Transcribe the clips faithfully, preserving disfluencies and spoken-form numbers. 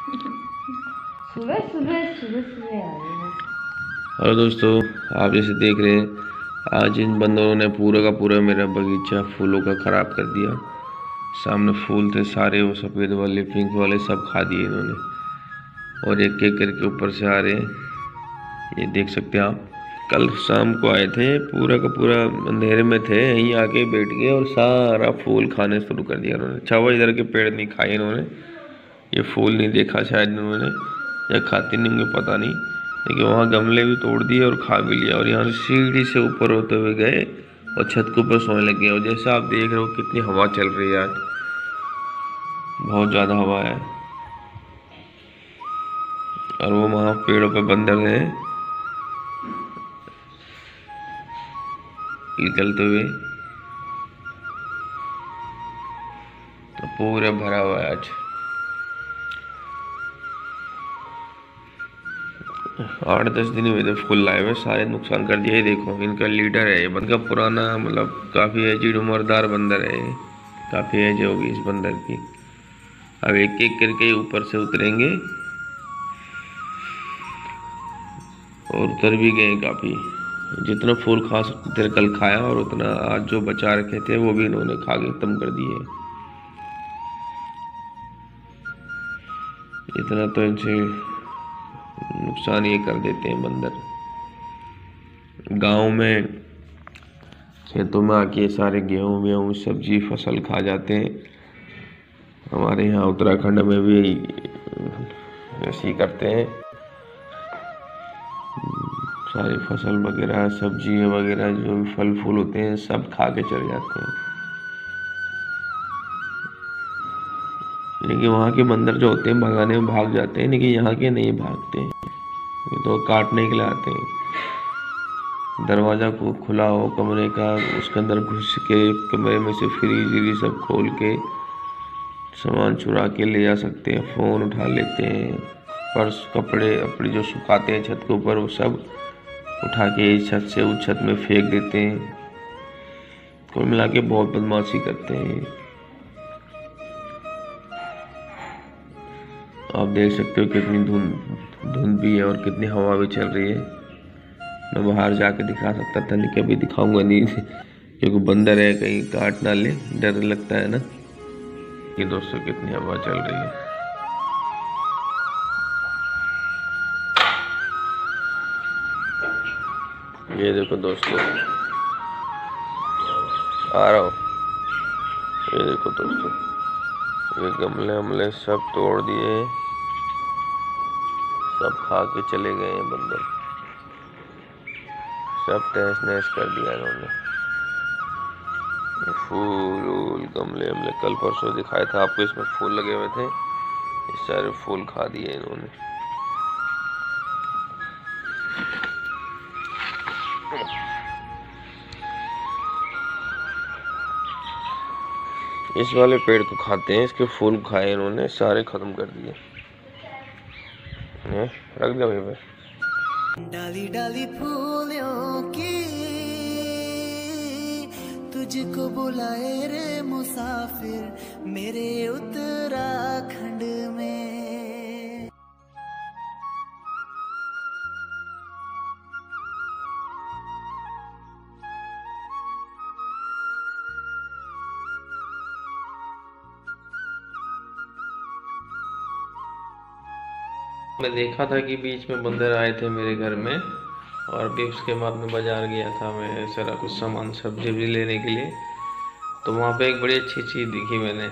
सुबह सुबह सुबह सुबह आ रहे हैं। हेलो दोस्तों, आप जैसे देख रहे हैं आज इन बंदरों ने पूरा का पूरा मेरा बगीचा फूलों का ख़राब कर दिया। सामने फूल थे सारे, वो सफ़ेद वाले पिंक वाले सब खा दिए इन्होंने, और एक एक करके ऊपर से आ रहे हैं। ये देख सकते हैं आप। कल शाम को आए थे, पूरा का पूरा अंधेरे में थे, यहीं आके बैठ गए और सारा फूल खाने शुरू कर दिया इन्होंने। अच्छा हुआ इधर के पेड़ नहीं खाए इन्होंने, ये फूल नहीं देखा शायद इन्होंने, या खाते नहीं होंगे पता नहीं, लेकिन वहाँ गमले भी तोड़ दिए और खा भी लिया। और यहाँ से सीढ़ी से ऊपर होते हुए गए और छत के ऊपर सोने लगे। और जैसा आप देख रहे हो कितनी हवा चल रही है आज, बहुत ज़्यादा हवा है। और वो वहाँ पेड़ों पे बंदर हैं निकलते हुए, तो पूरा भरा हुआ है आज। आठ दस दिन हुए थे फुल लाए हुए, सारे नुकसान कर दिया। ये देखो इनका लीडर है, ये बंदर पुराना, मतलब काफ़ी एजिड उम्रदार बंदर है, काफ़ी एज होगी इस बंदर की। अब एक एक करके ऊपर से उतरेंगे, और उतर भी गए काफ़ी। जितना फूल खा सकते थे कल खाया, और उतना आज जो बचा रखे थे वो भी इन्होंने खा के खत्म कर दिए। इतना तो इनसे नुकसान ये कर देते हैं बंदर। गांव में खेतों में आके सारे गेहूँ वेहूँ सब्जी फसल खा जाते हैं। हमारे यहाँ उत्तराखंड में भी ऐसे ही करते हैं, सारी फसल वगैरह सब्जी वगैरह जो भी फल फूल होते हैं सब खा के चले जाते हैं। लेकिन वहाँ के बंदर जो होते हैं भगाने में भाग जाते हैं, लेकिन यहाँ के नहीं भागते हैं, ये तो काटने के लिए आते हैं। दरवाज़ा को खुला हो कमरे का, उसके अंदर घुस के कमरे में से फ्रिज व्रीज सब खोल के सामान चुरा के ले जा सकते हैं, फ़ोन उठा लेते हैं, पर्स कपड़े अपने जो सुखाते हैं छत के ऊपर वो सब उठा के इस छत से उस छत में फेंक देते हैं। कुल मिला के बहुत बदमाशी करते हैं। आप देख सकते हो कितनी धुंध धुंध भी है और कितनी हवा भी चल रही है। मैं बाहर जाके दिखा सकता था, लेकिन अभी दिखाऊंगा नहीं क्योंकि बंदर है, कहीं काट ना ले, डर लगता है ना। ये दोस्तों कितनी हवा चल रही है। ये देखो दोस्तों, आ रहा हूँ। ये देखो दोस्तों, ये गमले वमले सब तोड़ दिए, सब खा के चले गए हैं बंदर, सब तहस नहस कर दिया इन्होंने। फूल वूल गमले वमले कल परसों दिखाया था आपको, इसमें फूल लगे हुए थे, ये सारे फूल खा दिए इन्होंने। इस वाले पेड़ को खाते हैं, इसके फूल खाए इन्होंने, सारे खत्म कर दिए। रख दो भाई। डाली डाली फूलों की तुझको बुलाए रे मुसाफिर मेरे उत्तराखंड में। मैं देखा था कि बीच में बंदर आए थे मेरे घर में, और अभी उसके बाद में बाजार गया था मैं सारा कुछ सामान सब्जी भी लेने के लिए, तो वहाँ पे एक बड़ी अच्छी चीज़ दिखी मैंने।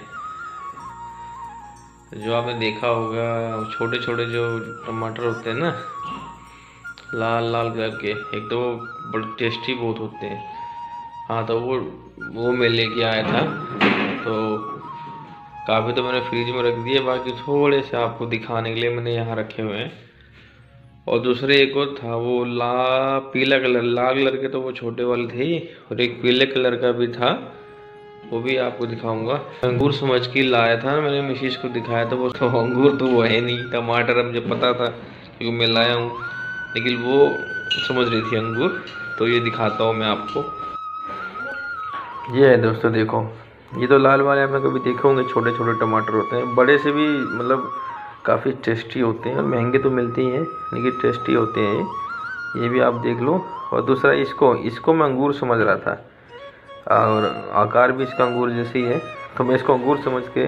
जो आपने देखा होगा, छोटे छोटे जो टमाटर होते हैं ना, लाल लाल कलर के, एक तो वो बड़े टेस्टी बहुत होते हैं। हाँ, तो वो वो मैं लेके आया था, तो काफ़ी तो मैंने फ्रिज में रख दिए, बाकी थोड़े से आपको दिखाने के लिए मैंने यहाँ रखे हुए हैं। और दूसरे एक और था, वो ला पीला कलर लाल कलर के, तो वो छोटे वाले थे, और एक पीले कलर का भी था, वो भी आपको दिखाऊंगा। अंगूर समझ के लाया था मैंने, मिसेस को दिखाया था, वो तो अंगूर तो वो है नहीं, टमाटर मुझे पता था क्योंकि मैं लाया हूँ, लेकिन वो समझ रही थी अंगूर। तो ये दिखाता हूँ मैं आपको। ये है दोस्तों, देखो, ये तो लाल वाले आपने कभी देखे होंगे, छोटे छोटे टमाटर होते हैं, बड़े से भी मतलब काफ़ी टेस्टी होते हैं और महंगे तो मिलते ही हैं लेकिन टेस्टी होते हैं, ये भी आप देख लो। और दूसरा इसको इसको मैं अंगूर समझ रहा था और आकार भी इसका अंगूर जैसे ही है, तो मैं इसको अंगूर समझ के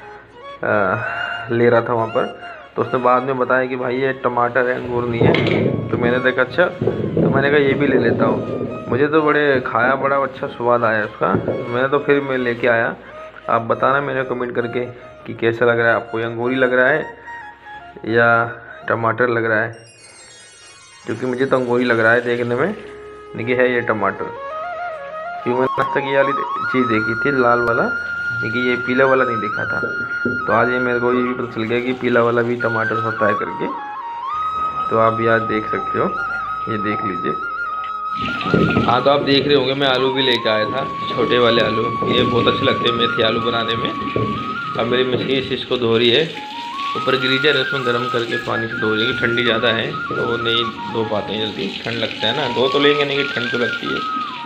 आ, ले रहा था वहाँ पर। तो उसने बाद में बताया कि भाई ये टमाटर है, अंगूर नहीं है। तो मैंने देखा अच्छा, तो मैंने कहा ये भी ले लेता हूँ। मुझे तो बड़े खाया बड़ा अच्छा स्वाद आया उसका, मैंने तो फिर मैं लेके आया। आप बताना मेरे कमेंट करके कि कैसा लग रहा है आपको, ये अंगूरी लग रहा है या टमाटर लग रहा है, क्योंकि मुझे तो अंगूरी लग रहा है देखने में, लेकिन है ये टमाटर। क्योंकि मैंने आज तक ये वाली चीज़ देखी थी लाल वाला, लेकिन ये पीला वाला नहीं देखा था। तो आज ये मेरे को ये भी पता चल गया कि पीला वाला भी टमाटर होता है करके। तो आप भी आज देख सकते हो, ये देख लीजिए। हाँ तो आप देख रहे होंगे मैं आलू भी लेके आया था, छोटे वाले आलू, ये बहुत अच्छे लगते हैं मेथी आलू बनाने में। अब मेरी मशीन इसको धो रही है, ऊपर गीजर है उसमें गर्म करके पानी से धो रही है। ठंडी ज़्यादा है तो वो नहीं धो पाते हैं जल्दी, ठंड लगता है ना, धो तो लेंगे नहीं, ठंड तो लगती है,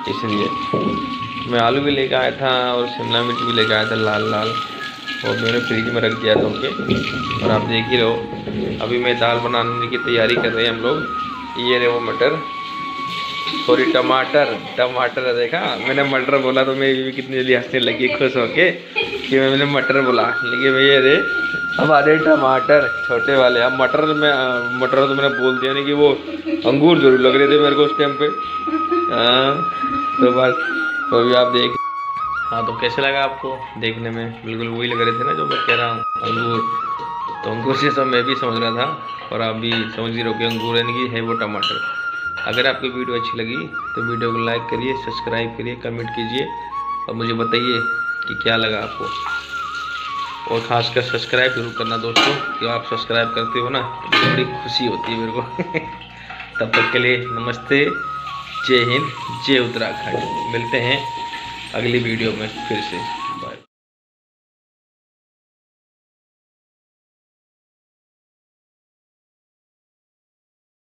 इसलिए। मैं आलू भी लेकर आया था और शिमला मिर्च भी लेकर आया था लाल लाल, और मैंने फ्रिज में रख दिया था उनके। और आप देख ही रहो, अभी मैं दाल बनाने की तैयारी कर रहे हैं हम लोग। ये रहे वो मटर, सॉरी टमाटर, टमाटर देखा मैंने मटर बोला तो मैं भी कितनी जल्दी हंसने लगी खुश होके कि मैंने मटर बोला, लेकिन भैया रे हमारे टमाटर छोटे वाले। अब मटर में मटर तो मैंने बोल दिया नहीं कि वो अंगूर जरूर लग रहे थे मेरे को उस टाइम पे। हाँ तो बस तो भी आप देख। हाँ तो कैसे लगा आपको देखने में, बिल्कुल वही लग रहे थे ना जो मैं कह रहा हूँ, अंगूर। तो अंगूर से सब मैं भी समझ रहा था और आप भी समझ ही रहो कि अंगूर यानी कि है वो टमाटर। अगर आपको वीडियो अच्छी लगी तो वीडियो को लाइक करिए, सब्सक्राइब करिए, कमेंट कीजिए और मुझे बताइए कि क्या लगा आपको। और खासकर सब्सक्राइब जरूर करना दोस्तों, कि आप सब्सक्राइब करते हो ना तो बड़ी खुशी होती है मेरे को। तब तक के लिए नमस्ते, जय हिंद, जय उत्तराखंड। मिलते हैं अगली वीडियो में फिर से।